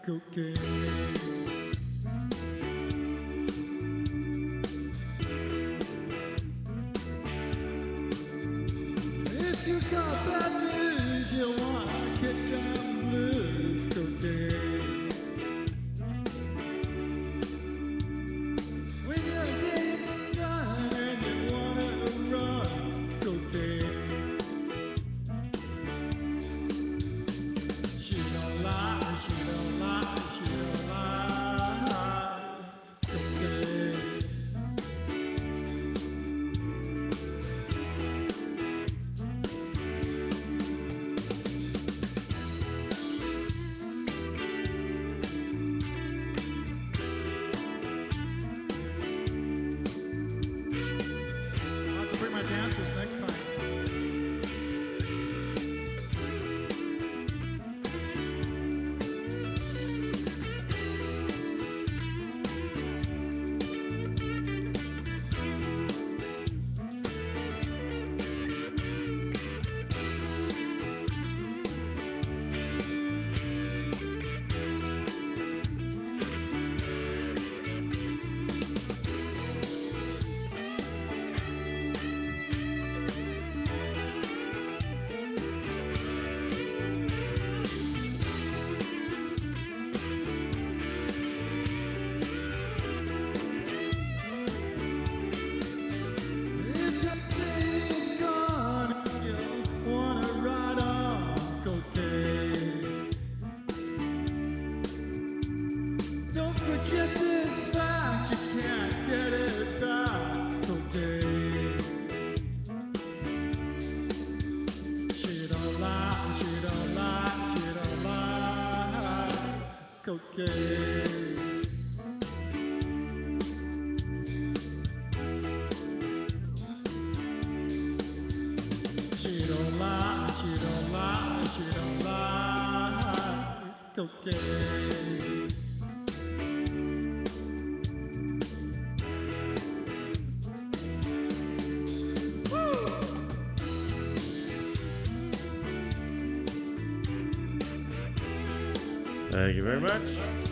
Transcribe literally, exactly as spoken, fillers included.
cocaine. If you got bad news, you wanna kick down blues, cocaine. When you're dead and done and you wanna run, cocaine. She don't lie, she don't lie, she don't lie, cocaine. Bring my dancers next time. Don't forget this fact, you can't get it back, cocaine. She don't lie, she don't lie, she don't lie, cocaine. She don't lie, she don't lie, she don't lie, cocaine. Thank you very much.